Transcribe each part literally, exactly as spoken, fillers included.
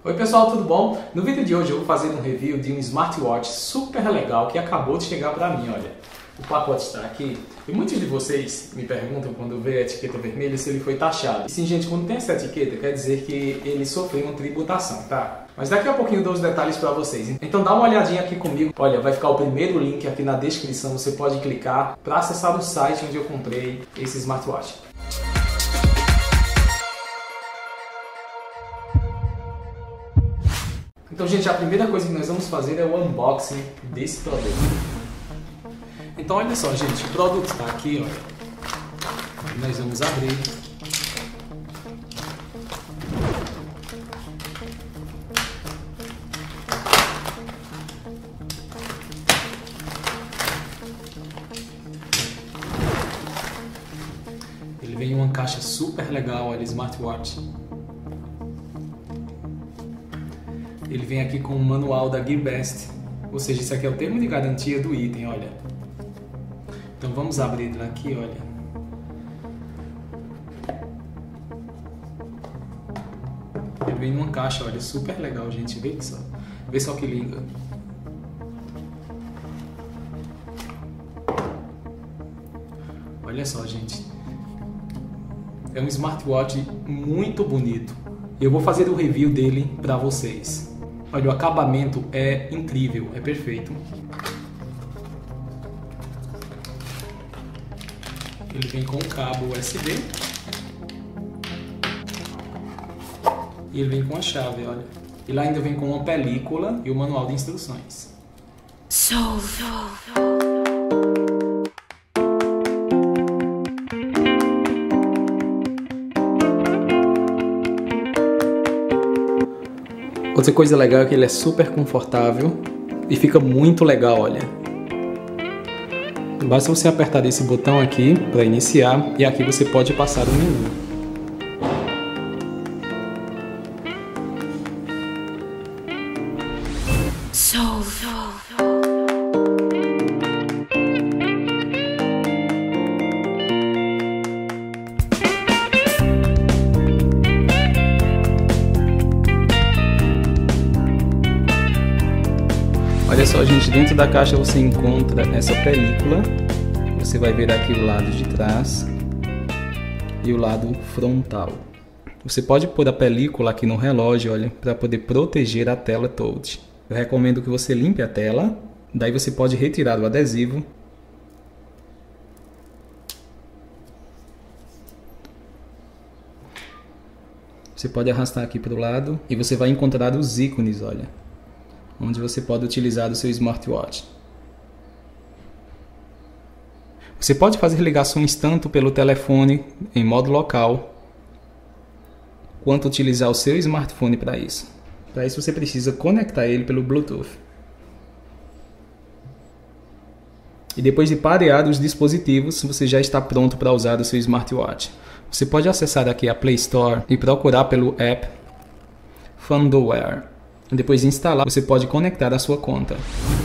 Oi pessoal, tudo bom? No vídeo de hoje eu vou fazer um review de um smartwatch super legal que acabou de chegar pra mim, olha. O pacote está aqui e muitos de vocês me perguntam quando vê a etiqueta vermelha se ele foi taxado. E sim, gente, quando tem essa etiqueta quer dizer que ele sofreu uma tributação, tá? Mas daqui a pouquinho eu dou os detalhes pra vocês. Então dá uma olhadinha aqui comigo. Olha, vai ficar o primeiro link aqui na descrição, você pode clicar para acessar o site onde eu comprei esse smartwatch. Então, gente, a primeira coisa que nós vamos fazer é o unboxing desse produto. Então, olha só, gente, o produto está aqui, olha. Nós vamos abrir. Ele vem em uma caixa super legal, olha, smartwatch. Ele vem aqui com o manual da Gearbest, ou seja, isso aqui é o termo de garantia do item, olha. Então vamos abrir ele aqui, olha. Ele vem numa caixa, olha, super legal, gente, vê só, vê só que lindo. Olha só, gente, é um smartwatch muito bonito. Eu vou fazer o review dele para vocês. Olha, o acabamento é incrível, é perfeito. Ele vem com um cabo U S B. E ele vem com a chave, olha. E lá ainda vem com uma película e o manual de instruções. So, so, so. Outra coisa legal é que ele é super confortável e fica muito legal, olha. Basta você apertar esse botão aqui para iniciar e aqui você pode passar o menu. So, so, so. Olha só, gente, dentro da caixa você encontra essa película. Você vai ver aqui o lado de trás e o lado frontal. Você pode pôr a película aqui no relógio, olha, para poder proteger a tela touch. Eu recomendo que você limpe a tela, daí você pode retirar o adesivo. Você pode arrastar aqui para o lado e você vai encontrar os ícones, olha, onde você pode utilizar o seu smartwatch. Você pode fazer ligações tanto pelo telefone em modo local, quanto utilizar o seu smartphone para isso. Para isso você precisa conectar ele pelo Bluetooth. E depois de parear os dispositivos, você já está pronto para usar o seu smartwatch. Você pode acessar aqui a Play Store e procurar pelo app Fandoware. Depois de instalar, você pode conectar a sua conta.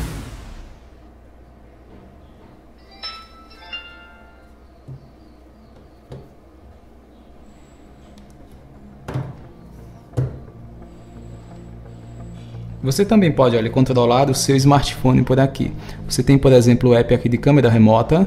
Você também pode, olha, controlar o seu smartphone por aqui. Você tem, por exemplo, o app aqui de câmera remota,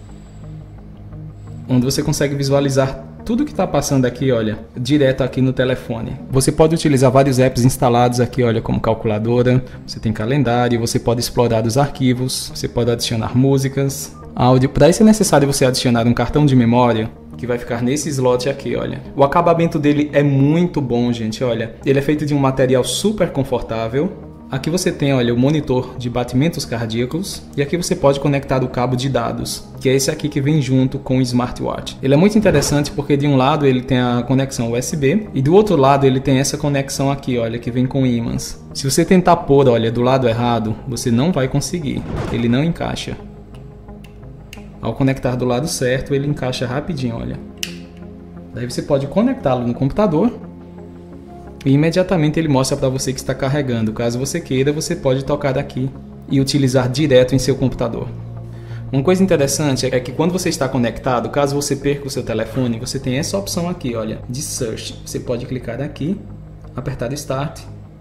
onde você consegue visualizar tudo que está passando aqui, olha, direto aqui no telefone. Você pode utilizar vários apps instalados aqui, olha, como calculadora, você tem calendário, você pode explorar os arquivos, você pode adicionar músicas, áudio. Para isso é necessário você adicionar um cartão de memória, que vai ficar nesse slot aqui, olha. O acabamento dele é muito bom, gente, olha. Ele é feito de um material super confortável. Aqui você tem, olha, o monitor de batimentos cardíacos e aqui você pode conectar o cabo de dados, que é esse aqui que vem junto com o smartwatch. Ele é muito interessante porque de um lado ele tem a conexão U S B e do outro lado ele tem essa conexão aqui, olha, que vem com ímãs. Se você tentar pôr, olha, do lado errado, você não vai conseguir, ele não encaixa. Ao conectar do lado certo, ele encaixa rapidinho, olha. Daí você pode conectá-lo no computador e imediatamente ele mostra para você que está carregando. Caso você queira, você pode tocar aqui e utilizar direto em seu computador. Uma coisa interessante é que quando você está conectado, caso você perca o seu telefone, você tem essa opção aqui, olha, de Search. Você pode clicar aqui, apertar Start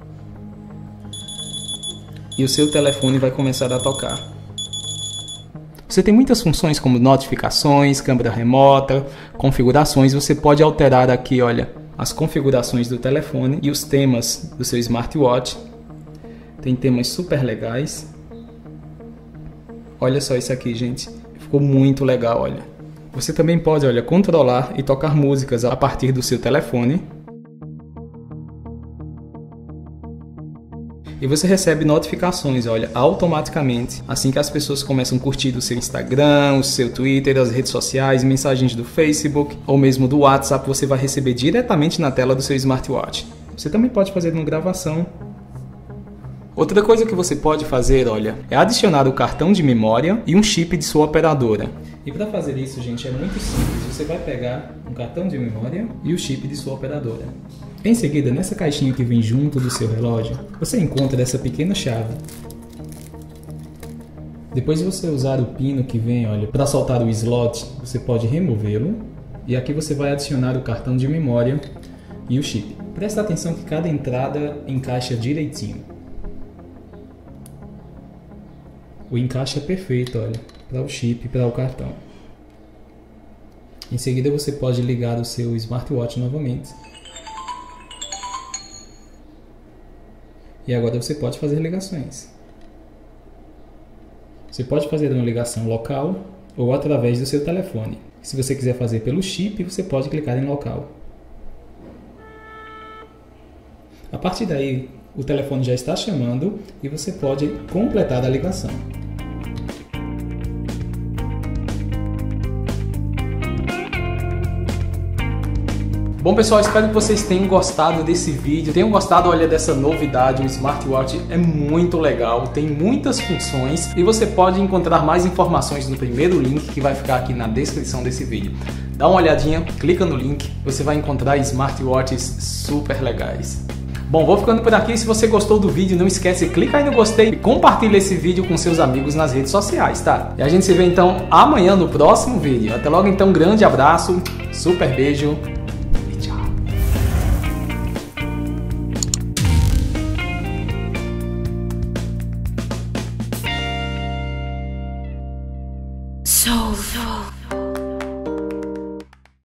e o seu telefone vai começar a tocar. Você tem muitas funções como notificações, câmera remota, configurações. Você pode alterar aqui, olha, as configurações do telefone e os temas do seu smartwatch. Tem temas super legais. Olha só isso aqui, gente. Ficou muito legal, olha. Você também pode, olha, controlar e tocar músicas a partir do seu telefone. E você recebe notificações, olha, automaticamente, assim que as pessoas começam a curtir o seu Instagram, o seu Twitter, as redes sociais, mensagens do Facebook ou mesmo do WhatsApp, você vai receber diretamente na tela do seu smartwatch. Você também pode fazer uma gravação. Outra coisa que você pode fazer, olha, é adicionar o cartão de memória e um chip de sua operadora. E para fazer isso, gente, é muito simples. Você vai pegar um cartão de memória e o chip de sua operadora. Em seguida, nessa caixinha que vem junto do seu relógio, você encontra essa pequena chave. Depois de você usar o pino que vem, olha, para soltar o slot, você pode removê-lo. E aqui você vai adicionar o cartão de memória e o chip. Presta atenção que cada entrada encaixa direitinho. O encaixe é perfeito, olha, para o chip e para o cartão. Em seguida você pode ligar o seu smartwatch novamente. E agora você pode fazer ligações. Você pode fazer uma ligação local ou através do seu telefone. Se você quiser fazer pelo chip, você pode clicar em local. A partir daí, o telefone já está chamando e você pode completar a ligação. Bom pessoal, espero que vocês tenham gostado desse vídeo, tenham gostado, olha, dessa novidade. O smartwatch é muito legal, tem muitas funções e você pode encontrar mais informações no primeiro link que vai ficar aqui na descrição desse vídeo. Dá uma olhadinha, clica no link, você vai encontrar smartwatches super legais. Bom, vou ficando por aqui. Se você gostou do vídeo, não esquece, clica aí no gostei e compartilha esse vídeo com seus amigos nas redes sociais, tá? E a gente se vê então amanhã no próximo vídeo. Até logo então, grande abraço, super beijo.